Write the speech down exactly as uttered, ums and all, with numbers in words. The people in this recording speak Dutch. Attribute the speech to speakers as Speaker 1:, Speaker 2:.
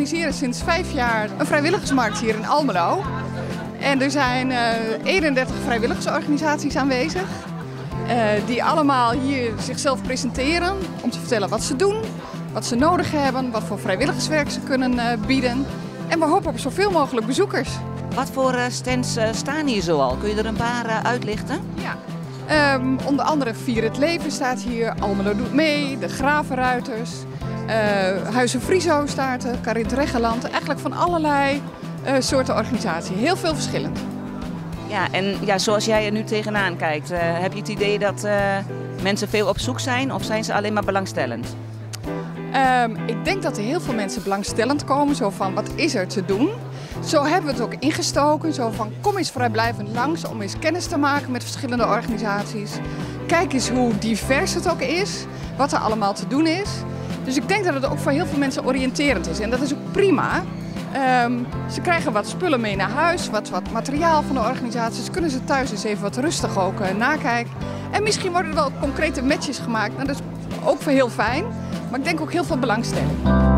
Speaker 1: organiseren sinds vijf jaar een vrijwilligersmarkt hier in Almelo. En er zijn uh, eenendertig vrijwilligersorganisaties aanwezig. Uh, die allemaal hier zichzelf presenteren om te vertellen wat ze doen, wat ze nodig hebben, wat voor vrijwilligerswerk ze kunnen uh, bieden. En we hopen op zoveel mogelijk bezoekers.
Speaker 2: Wat voor uh, stands uh, staan hier zoal? Kun je er een paar uh, uitlichten?
Speaker 1: Ja. Um, onder andere Vier het Leven staat hier, Almelo doet mee, de Gravenruiters, uh, Huizen Friso staat er, Karin Treggeland. Eigenlijk van allerlei uh, soorten organisaties. Heel veel verschillend.
Speaker 2: Ja, en ja, zoals jij er nu tegenaan kijkt, uh, heb je het idee dat uh, mensen veel op zoek zijn of zijn ze alleen maar belangstellend?
Speaker 1: Um, ik denk dat er heel veel mensen belangstellend komen, zo van wat is er te doen. Zo hebben we het ook ingestoken, zo van kom eens vrijblijvend langs om eens kennis te maken met verschillende organisaties. Kijk eens hoe divers het ook is, wat er allemaal te doen is. Dus ik denk dat het ook voor heel veel mensen oriënterend is en dat is ook prima. Um, ze krijgen wat spullen mee naar huis, wat, wat materiaal van de organisaties. Kunnen ze thuis eens even wat rustig ook uh, nakijken. En misschien worden er wel concrete matches gemaakt. Nou, dat is ook voor heel fijn, maar ik denk ook heel veel belangstelling.